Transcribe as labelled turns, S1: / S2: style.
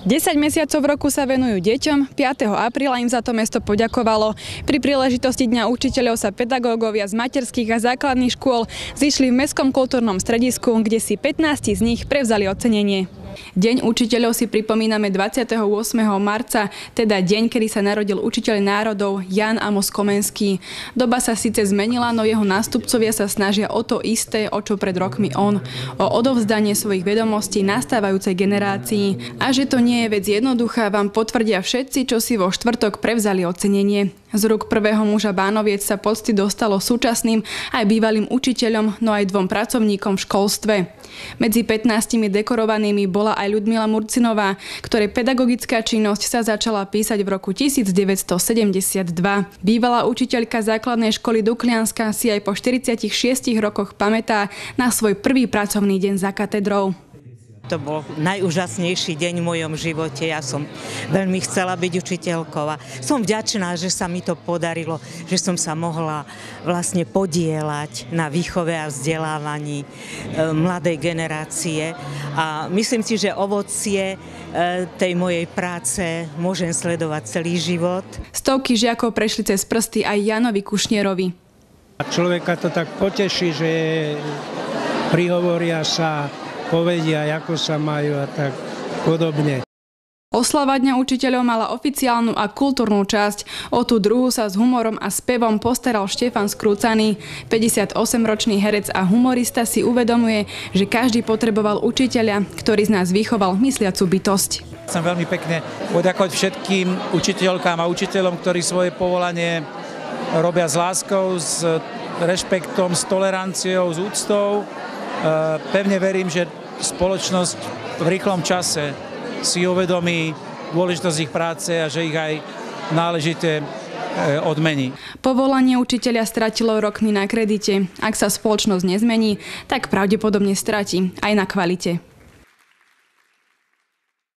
S1: 10 mesiacov v roku sa venujú deťom, 5. apríla im za to mesto poďakovalo. Pri príležitosti Dňa učiteľov sa pedagógovia z materských a základných škôl zišli v Mestskom kultúrnom stredisku, kde si 15 z nich prevzali ocenenie. Deň učiteľov si pripomíname 28. marca, teda deň, kedy sa narodil učiteľ národov Ján Amos Komenský. Doba sa síce zmenila, no jeho nástupcovia sa snažia o to isté, o čo pred rokmi on. O odovzdanie svojich vedomostí nastávajúcej generácii. A že to nie je vec jednoduchá, vám potvrdia všetci, čo si vo štvrtok prevzali ocenenie. Z rúk prvého muža Bánoviec sa pocty dostalo súčasným aj bývalým učiteľom, no aj 2 pracovníkom v školstve. Medzi 15 dekorovanými bola aj Ľudmila Murcinová, ktorej pedagogická činnosť sa začala písať v roku 1972. Bývalá učiteľka základnej školy Duklianska si aj po 46 rokoch pamätá na svoj prvý pracovný deň za katedrou.
S2: To bol najúžasnejší deň v mojom živote. Ja som veľmi chcela byť učiteľkou a som vďačná, že sa mi to podarilo, že som sa mohla vlastne podieľať na výchove a vzdelávaní mladej generácie. A myslím si, že ovocie tej mojej práce môžem sledovať celý život.
S1: Stovky žiakov prešli cez prsty aj Jánovi Kušnierovi.
S3: Človeka to tak poteší, že prihovoria sa, povedia, ako sa majú a tak podobne.
S1: Oslava Dňa učiteľov mala oficiálnu a kultúrnu časť. O tú druhú sa s humorom a spevom postaral Štefan Skrúcaný. 58-ročný herec a humorista si uvedomuje, že každý potreboval učiteľa, ktorý z nás vychoval mysliacu bytosť.
S4: Chcem veľmi pekne poďakovať všetkým učiteľkám a učiteľom, ktorí svoje povolanie robia s láskou, s rešpektom, s toleranciou, s úctou. Pevne verím, že spoločnosť v rýchlom čase si uvedomí dôležitosť ich práce a že ich aj náležite odmení.
S1: Povolanie učiteľa stratilo rokmi na kredite. Ak sa spoločnosť nezmení, tak pravdepodobne stratí aj na kvalite.